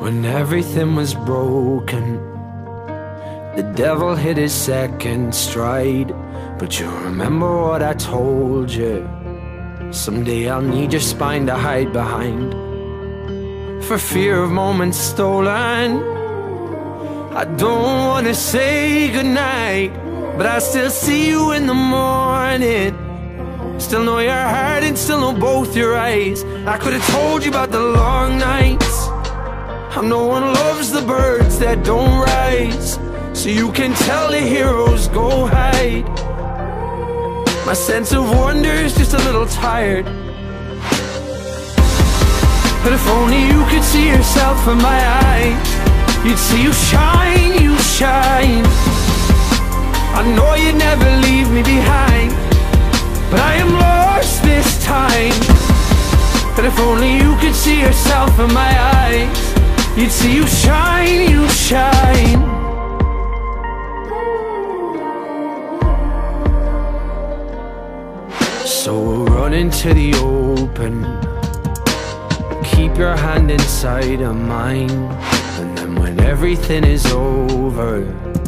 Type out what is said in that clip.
When everything was broken, the devil hit his second stride. But you remember what I told you, someday I'll need your spine to hide behind, for fear of moments stolen. I don't wanna say goodnight, but I still see you in the morning. Still know your heart and still know both your eyes. I could've told you about the long nights, how no one loves the birds that don't rise, so you can tell the heroes go hide. My sense of wonder is just a little tired, but if only you could see yourself in my eyes, you'd see you shine, you shine. I know you'd never leave me behind, but I am lost this time. But if only you could see yourself in my eyes, you'd see you shine, you shine. So we'll run into the open, keep your hand inside of mine, and then when everything is over,